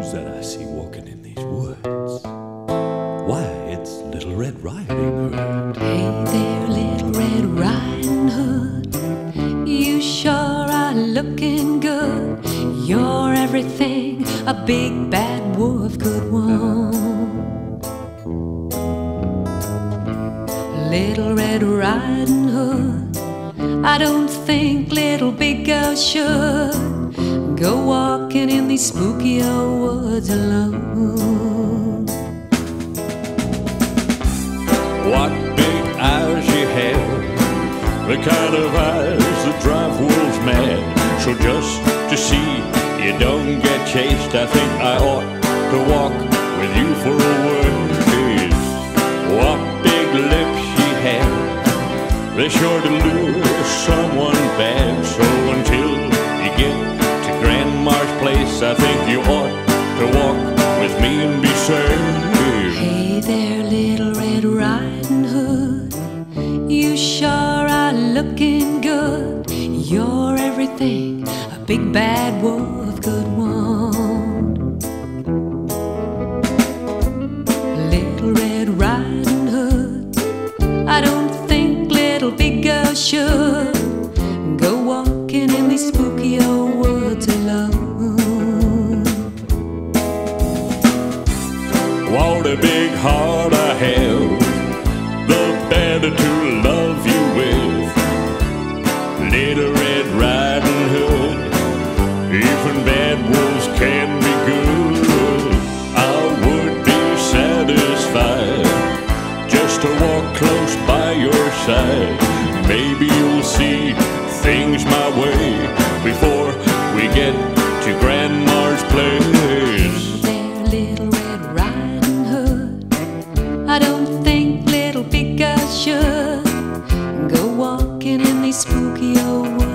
who's that I see walking in these woods? Why, it's Little Red Riding Hood. Hey there, Little Red Riding Hood, you sure are looking good. You're everything a big bad wolf could want. Little Red Riding Hood, I don't think little big girl should go walking in these spooky old woods alone. What big eyes you have, the kind of eyes that drive wolves mad. So just to see you don't get chased, I think I ought to walk with you for a ways. What big lips she has, they're sure to lure someone bad. So until you get to Grandma's place, I think you ought to walk with me and be saved. Hey there, Little Red Riding Hood, you sure are looking good. You're everything a big bad wolf could want. Little Red Riding Hood, I don't think little big girl should go walking in these spooky old woods alone. What a big heart I have, the better to love you with. Little Red Riding Hood, even bad wolves can be good. I would be satisfied just to walk close by your side. Maybe you'll see things my way before we get to Grandma's place. There, Little Red Riding Hood, I don't think little big girls should go walking in these spooky old woods.